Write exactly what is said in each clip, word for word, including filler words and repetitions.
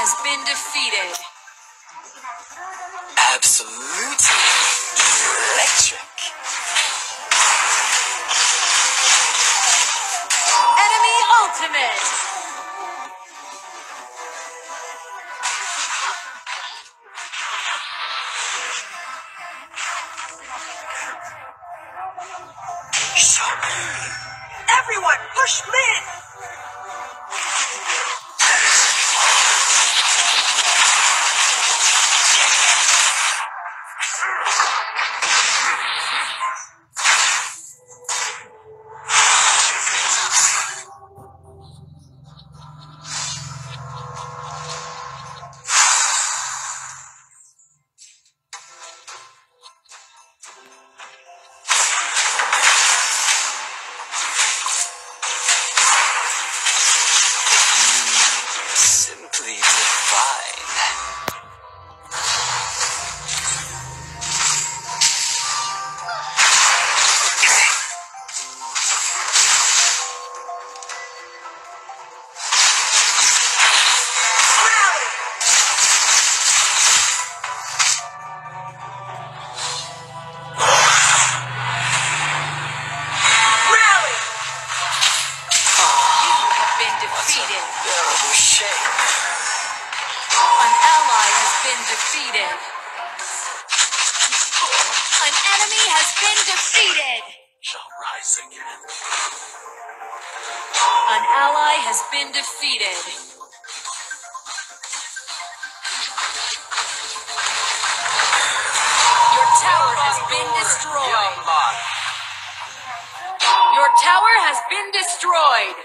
has been defeated. Absolutely electric. Enemy ultimate. Everyone, push Lin! Simply divine. Defeated. Terrible shame. An ally has been defeated. An enemy has been defeated. Shall rise again. An ally has been defeated. Your tower has been destroyed. Your tower has been destroyed.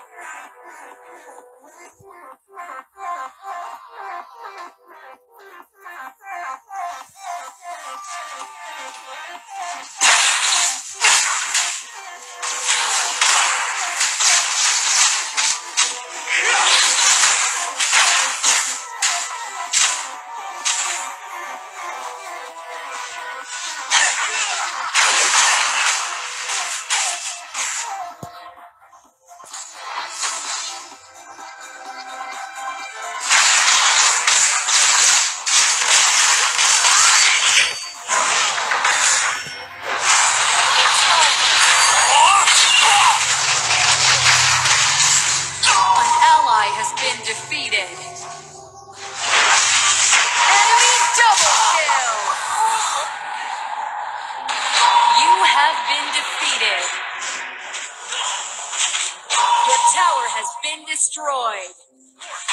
Defeated. Enemy double kill. You have been defeated. Your tower has been destroyed.